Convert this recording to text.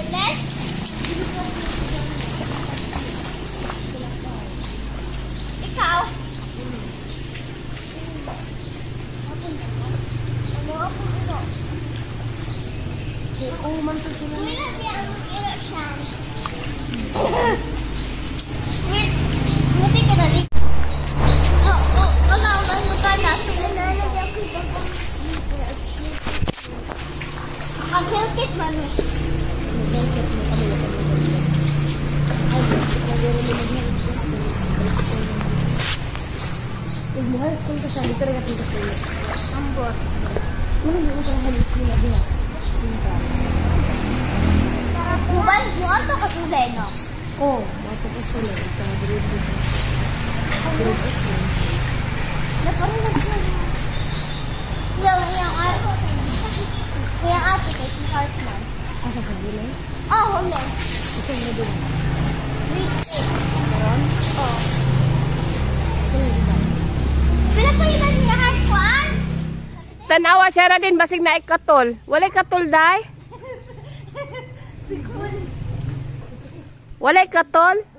Let's. Ikaw. Oh, manto sila. Wait, buti ka nalik. Wala akong magkana. Ang hilkit man eh. Mahal kung kasali talaga dito sa iyo. Ambot. Ano yung isang halis nila din? Mubal, yung ato katulay, no? Oo, matapos sila. Ito, grade 8. Naparang nagsasabi. Yung ato. Yung ato kay si Hartman. Asa sa gila? Oh, huli. Ito yung din. Grade 8. Karon? Oh. Ito yung din. Pinakulitan niya Hartman? Tanawa siya ra din basig na ikatol. Walay katol day? Walay katol?